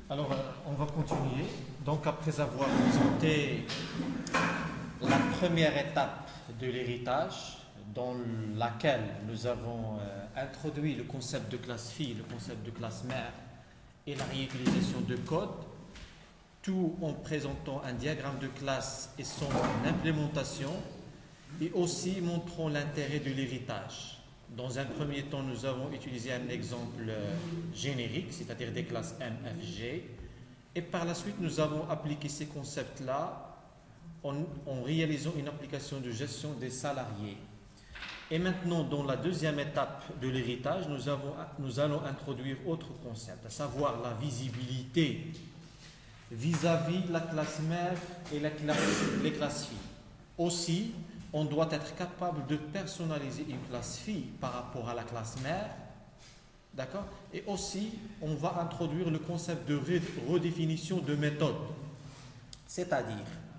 Alors, on va continuer. Donc, après avoir présenté la première étape de l'héritage, dans laquelle nous avons introduit le concept de classe fille, le concept de classe mère et la réutilisation de code, tout en présentant un diagramme de classe et son implémentation, et aussi montrant l'intérêt de l'héritage. Dans un premier temps, nous avons utilisé un exemple générique, c'est-à-dire des classes M, F, G. Et par la suite, nous avons appliqué ces concepts-là en réalisant une application de gestion des salariés. Et maintenant, dans la deuxième étape de l'héritage, nous allons introduire autre concept, à savoir la visibilité vis-à-vis de la classe mère et les classes filles. Aussi, on doit être capable de personnaliser une classe fille par rapport à la classe mère. D'accord? Et aussi, on va introduire le concept de redéfinition de méthode. C'est-à-dire,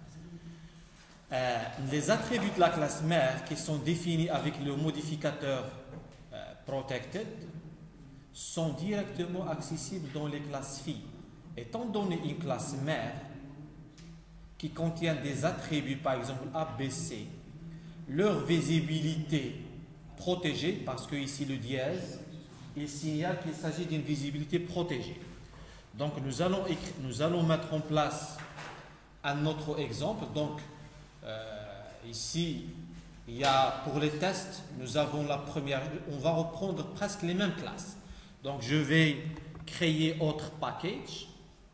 les attributs de la classe mère qui sont définis avec le modificateur protected sont directement accessibles dans les classes filles. Étant donné une classe mère qui contient des attributs, par exemple A, B, C, leur visibilité protégée, parce que ici le dièse, il signale qu'il s'agit d'une visibilité protégée. Donc nous allons mettre en place un autre exemple. Donc ici, il y a pour les tests, nous avons la première, on va reprendre presque les mêmes classes. Donc je vais créer autre package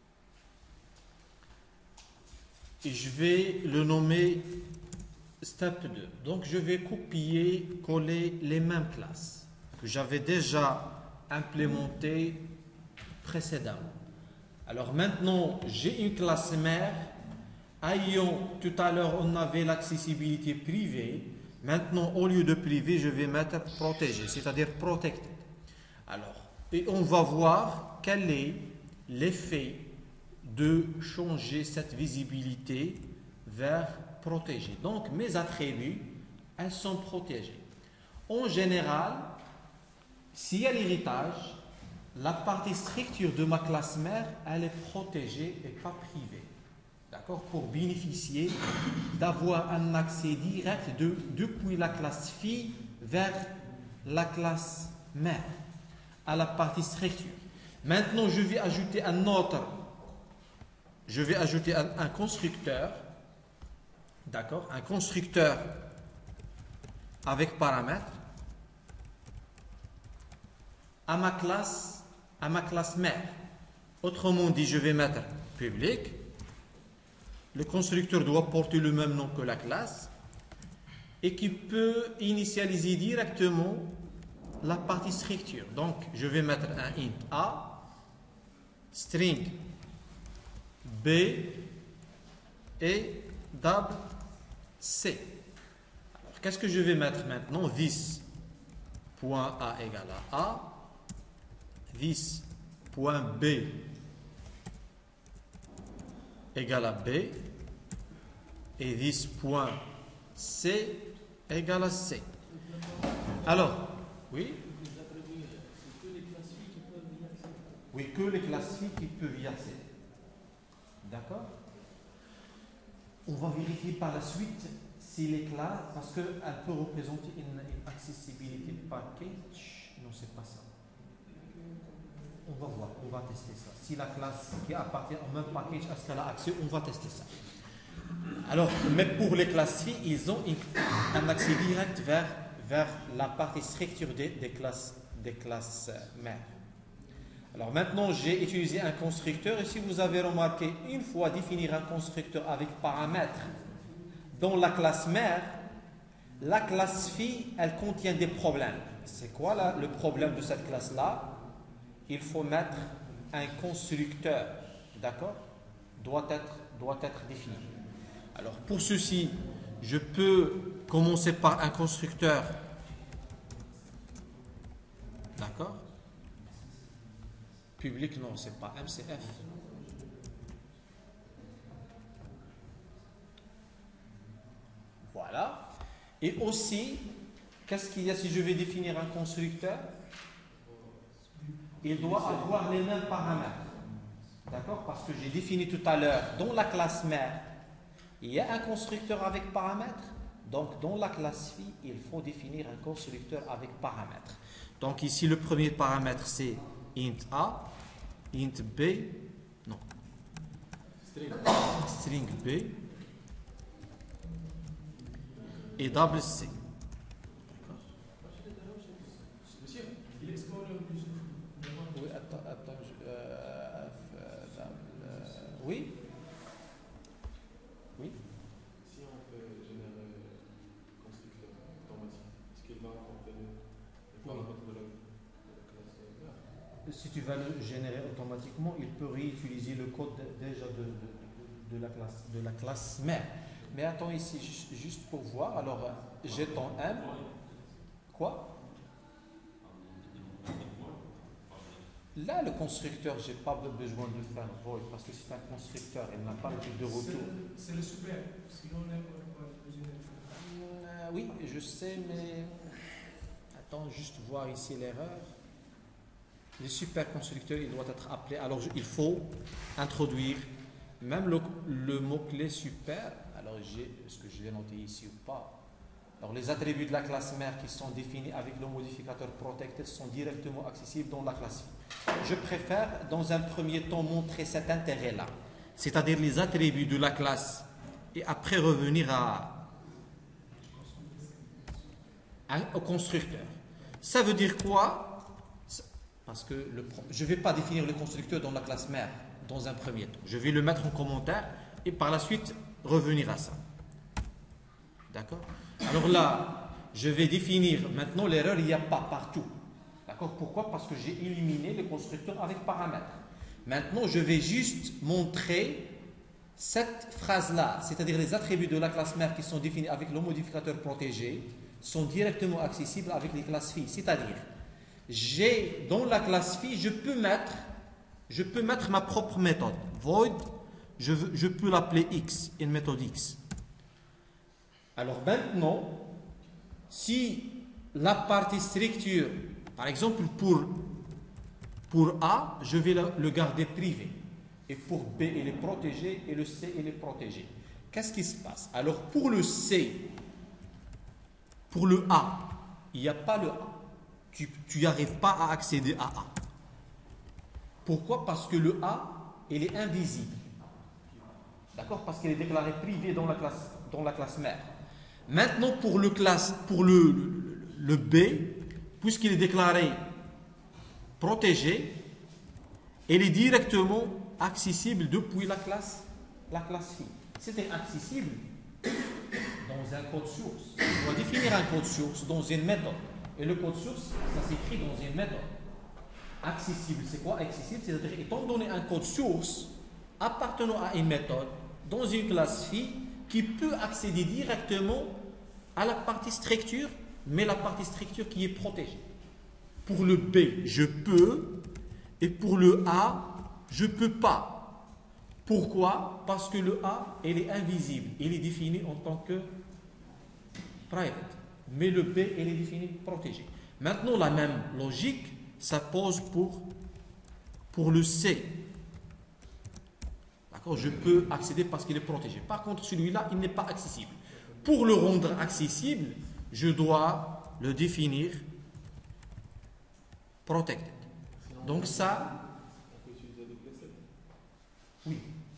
et je vais le nommer step 2. Donc je vais copier, coller les mêmes classes que j'avais déjà implémentées précédemment. Alors maintenant, j'ai une classe mère. Tout à l'heure, on avait l'accessibilité privée. Maintenant, au lieu de privé, je vais mettre protégé, c'est-à-dire protected. Alors, et on va voir quel est l'effet de changer cette visibilité vers protégé. Donc, mes attributs, elles sont protégées. En général, s'il y a l'héritage, la partie structure de ma classe mère, elle est protégée et pas privée. D'accord? Pour bénéficier d'avoir un accès direct depuis la classe fille vers la classe mère, à la partie structure. Maintenant, je vais ajouter un constructeur. D'accord? Un constructeur avec paramètres à ma classe mère. Autrement dit, je vais mettre public. Le constructeur doit porter le même nom que la classe et qui peut initialiser directement la partie structure. Donc, je vais mettre un int A, string B et double C. Alors, qu'est-ce que je vais mettre maintenant? This.A égale à A, this.B égale à B et this.C égale à C. Alors, oui? Oui, que les classes filles qui peuvent y accéder. D'accord? On va vérifier par la suite si les classes, parce qu'elle peut représenter une accessibilité package. Non, c'est pas ça. On va voir, on va tester ça. Si la classe qui appartient au même package, est-ce qu'elle a accès, on va tester ça. Alors, mais pour les classes filles, ils ont un accès direct vers la partie structure des classes mères. Alors maintenant, j'ai utilisé un constructeur et si vous avez remarqué, une fois définir un constructeur avec paramètres dans la classe mère, la classe fille, elle contient des problèmes. C'est quoi le problème de cette classe-là? Il faut mettre un constructeur, d'accord? Doit être défini. Alors pour ceci, je peux commencer par un constructeur, d'accord? Public, non, c'est pas MCF. Voilà. Et aussi, qu'est-ce qu'il y a si je vais définir un constructeur? Il doit avoir les mêmes paramètres. D'accord? Parce que j'ai défini tout à l'heure, dans la classe mère, il y a un constructeur avec paramètres. Donc, dans la classe phi, il faut définir un constructeur avec paramètres. Donc, ici, le premier paramètre, c'est int A, int B, non, string B et double C. Monsieur, il expose le plus. Oui, oui. Oui. Si on peut générer un constructeur automatique, est-ce qu'il va apporter les paramètres de la classe? Si tu vas le générer automatiquement, il peut réutiliser le code déjà de la classe mère. Mais attends ici, juste pour voir. Alors, j'ai ton M. Quoi? Là, le constructeur, je n'ai pas besoin de faire void parce que c'est un constructeur, il n'a pas de retour. C'est le super. Sinon, on n'est pas Oui, je sais, mais attends, juste voir ici l'erreur. Le super constructeur, il doit être appelé. Alors, il faut introduire même le mot-clé super. Alors, est-ce que je l'ai noté ici ou pas? Alors, les attributs de la classe mère qui sont définis avec le modificateur protected sont directement accessibles dans la classe. Je préfère, dans un premier temps, montrer cet intérêt-là, c'est-à-dire les attributs de la classe, et après revenir au constructeur. Ça veut dire quoi? Parce que je ne vais pas définir le constructeur dans la classe mère dans un premier temps. Je vais le mettre en commentaire et par la suite revenir à ça. D'accord? Alors là, je vais définir maintenant l'erreur, il n'y a pas partout. D'accord? Pourquoi? Parce que j'ai éliminé le constructeur avec paramètres. Maintenant, je vais juste montrer cette phrase-là, c'est-à-dire les attributs de la classe mère qui sont définis avec le modificateur protégé sont directement accessibles avec les classes phi. C'est-à-dire, dans la classe phi, je peux mettre ma propre méthode. Void, je peux l'appeler x, une méthode x. Alors maintenant, si la partie structure, par exemple pour A, je vais le garder privé. Et pour B, il est protégé et le C, il est protégé. Qu'est-ce qui se passe? Alors pour le C, pour le A, il n'y a pas le A. Tu n'y arrives pas à accéder à A. Pourquoi? Parce que le A, il est invisible. D'accord? Parce qu'il est déclaré privé dans la classe mère. Maintenant, pour le B, puisqu'il est déclaré protégé, il est directement accessible depuis la classe phi. C'était accessible dans un code source. On va définir un code source dans une méthode. Et le code source, ça s'écrit dans une méthode. Accessible, c'est quoi accessible? C'est-à-dire, étant donné un code source appartenant à une méthode dans une classe phi qui peut accéder directement à la partie structure, mais la partie structure qui est protégée. Pour le B, je peux, et pour le A, je ne peux pas. Pourquoi? Parce que le A, il est invisible, il est défini en tant que private, mais le B, il est défini protégé. Maintenant, la même logique, ça pose pour le C. D'accord? Je peux accéder parce qu'il est protégé. Par contre, celui-là, il n'est pas accessible. Pour le rendre accessible, je dois le définir protected. Donc ça... On peut utiliser des classes. Oui.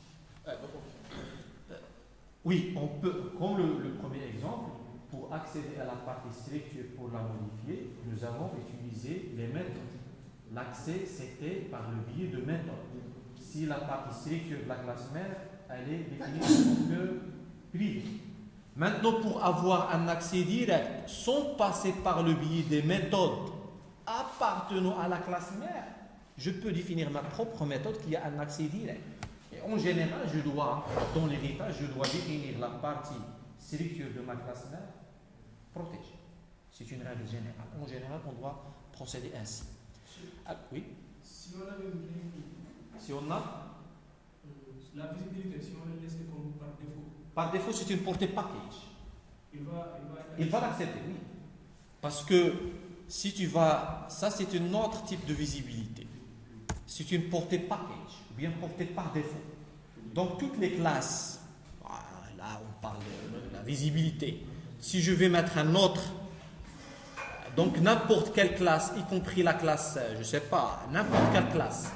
Oui, on peut, comme le premier exemple, pour accéder à la partie structure pour la modifier, nous avons utilisé les méthodes. L'accès, c'était par le biais de méthodes. Si la partie structure de la classe mère, elle est définie en tant que privée. Maintenant, pour avoir un accès direct sans passer par le biais des méthodes appartenant à la classe mère, je peux définir ma propre méthode qui a un accès direct. Et en général, dans l'héritage, je dois définir la partie structure de ma classe mère protégée. C'est une règle générale. En général, on doit procéder ainsi. Ah, oui. Si on avait une ligne, Si on a la visibilité, si on le laisse comme par défaut. Par défaut, c'est une portée package. Il va l'accepter, oui. Parce que si tu vas... Ça, c'est un autre type de visibilité. c'est une portée package, ou bien portée par défaut. Donc toutes les classes, là on parle de la visibilité. Si je vais mettre un autre, donc n'importe quelle classe, y compris la classe, je ne sais pas, n'importe quelle classe.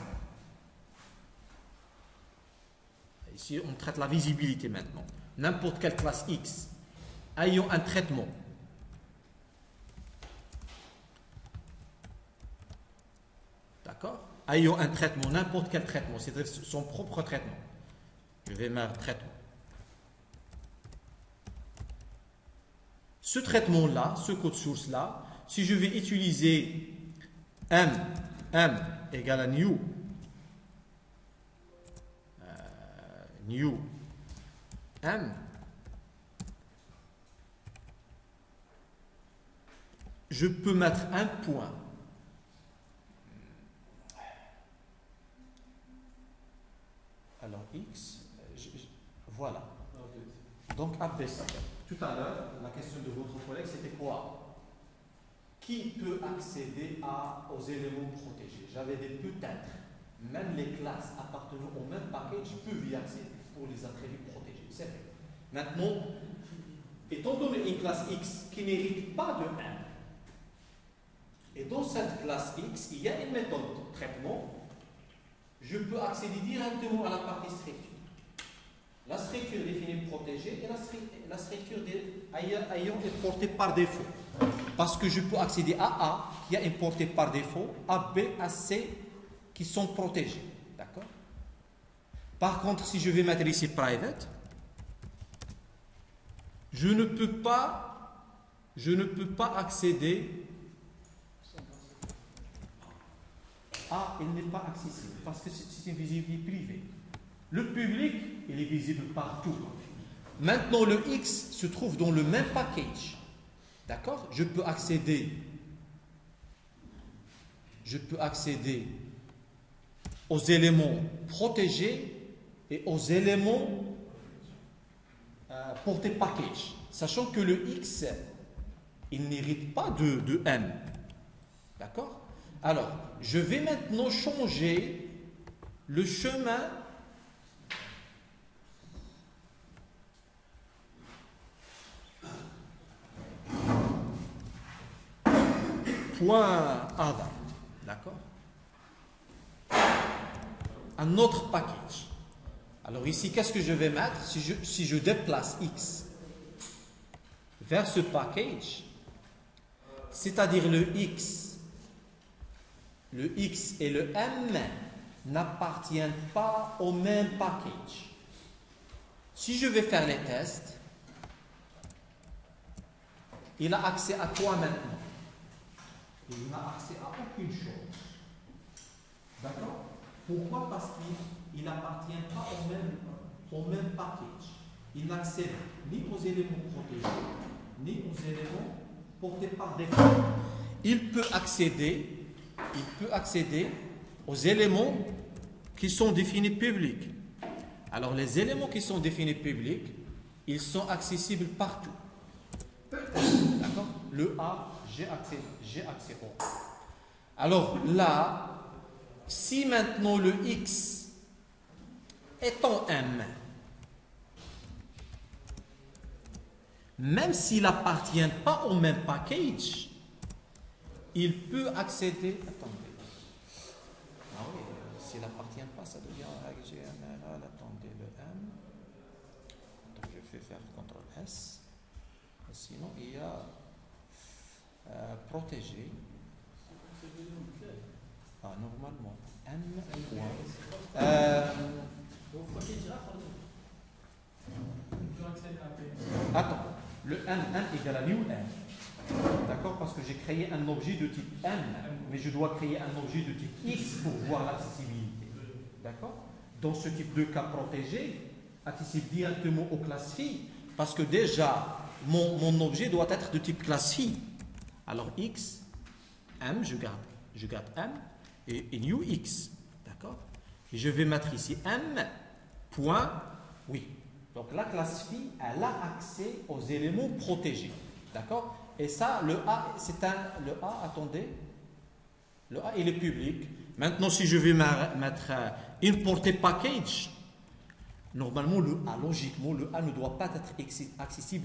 Ici on traite la visibilité maintenant. N'importe quelle classe X ayant un traitement. D'accord? Ayant un traitement, n'importe quel traitement, c'est son propre traitement. Je vais mettre traitement. Ce traitement-là, ce code source-là, si je vais utiliser m égale à new m, je peux mettre un point. Alors x, voilà. Donc ABC. Tout à l'heure, la question de votre collègue, c'était quoi? Qui peut accéder aux éléments protégés? J'avais des peut-être. Même les classes appartenant au même package peuvent y accéder pour les attributs protégés. C'est vrai. Maintenant, étant donné une classe X qui n'hérite pas de M, et dans cette classe X, il y a une méthode de traitement, je peux accéder directement à la partie structure. La structure définie protégée et la structure ayant est portée par défaut. Parce que je peux accéder à A, qui est portée par défaut, à B, à C, qui sont protégés. D'accord? Par contre, si je vais mettre ici private, je ne peux pas accéder à, il n'est pas accessible, parce que c'est une visibilité privée. Le public, il est visible partout. Maintenant, le X se trouve dans le même package. D'accord? Je peux accéder aux éléments protégés et aux éléments portés package. Sachant que le X, il n'hérite pas de M. D'accord? Alors, je vais maintenant changer le chemin point ADA. D'accord? Un autre package. Alors ici, qu'est-ce que je vais mettre? Si je déplace X vers ce package, c'est-à-dire le X et le M n'appartiennent pas au même package. Si je vais faire les tests, il a accès à quoi maintenant? Il n'a accès à aucune chose. D'accord? Pourquoi? Parce qu'il n'appartient pas au même package. Il n'accède ni aux éléments protégés, ni aux éléments portés par défaut. Il peut accéder aux éléments qui sont définis publics. Alors, les éléments qui sont définis publics, ils sont accessibles partout. D'accord? Le A, j'ai accès au A. Alors là, si maintenant le X est en M, même s'il n'appartient pas au même package, il peut accéder. Attendez. Ah oui, s'il n'appartient pas, ça devient règle générale. Attendez, le M. Donc je vais faire CTRL S. Sinon, il y a protégé. Ah, normalement, M. Attends, le M égale à new M. D'accord? Parce que j'ai créé un objet de type M, mais je dois créer un objet de type X pour voir l'accessibilité. D'accord? Dans ce type de cas protégé, accessible directement aux classes phi, parce que déjà, mon objet doit être de type classe phi. Alors X, M, je garde M et new X. D'accord? Et je vais mettre ici M, point, oui. Donc la classe phi, elle a accès aux éléments protégés. D'accord? Et ça, le A, attendez, le A, il est public. Maintenant, si je vais mettre importer package, normalement, logiquement, le A ne doit pas être accessible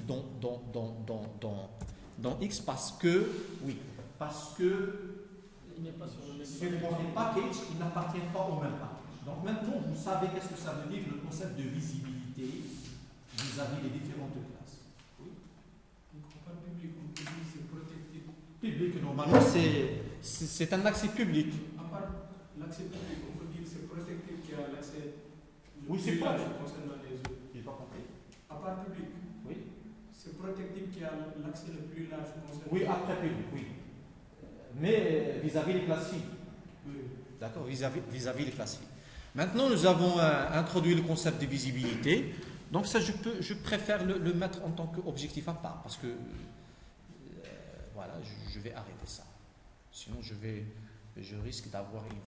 dans X parce que, oui, parce que Il n'est pas sur le ce importer package, il n'appartient pas au même package. Donc maintenant, vous savez qu'est-ce que ça veut dire le concept de visibilité vis-à-vis des différentes classes. Oui. Donc, on parle public, on peut dire c'est protecté. Public, normalement, c'est un accès public. À part l'accès public, on peut dire c'est protecté qui a l'accès. Oui, c'est quoi concernant les autres. Je n'ai pas compris. À part public. Oui. C'est protectif qui a l'accès le plus large concernant. Oui, après public, oui. Mais vis-à-vis les classes filles. Oui. D'accord, vis-à-vis les classes filles. Maintenant, nous avons introduit le concept de visibilité. Donc ça, je préfère le mettre en tant qu'objectif à part parce que voilà, je vais arrêter ça. Sinon, je risque d'avoir une